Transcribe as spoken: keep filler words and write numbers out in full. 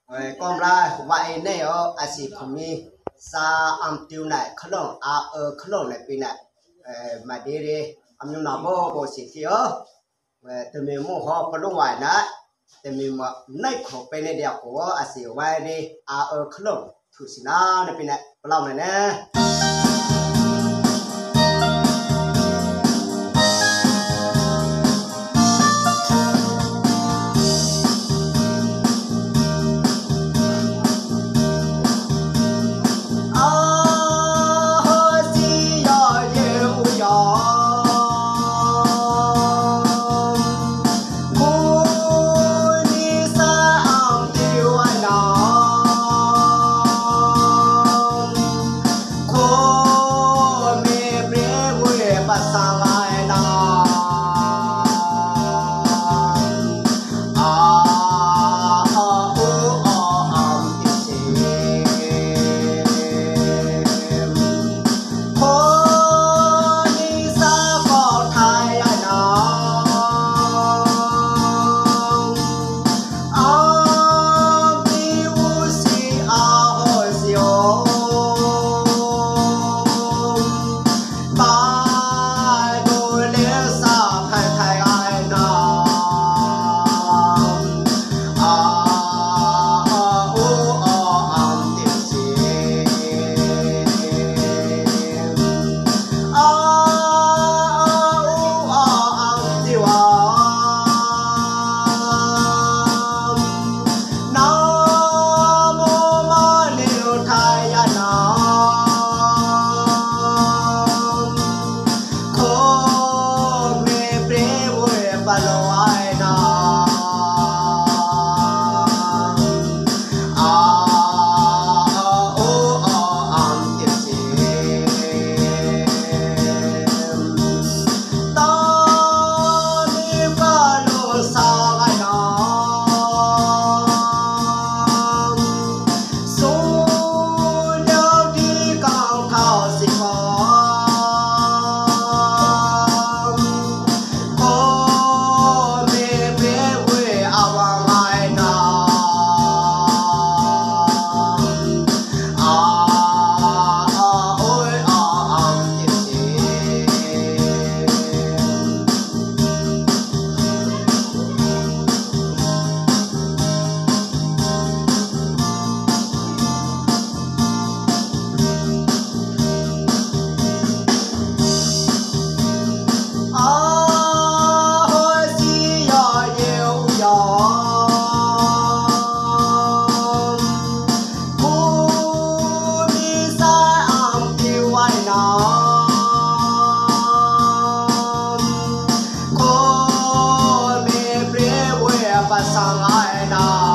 con ra vậy này ở à sĩ của mi sa am tiêu này khẩn à ở khẩn này pin này mà đi đi am nhung nào bố bố sĩ thì ở từ mình mua họ có lúc ngoài nữa từ mình mà nay khổ bên này đẹp của à sĩ vậy đi à ở khẩn thủ sĩ na này pin này bao này nè sang ai na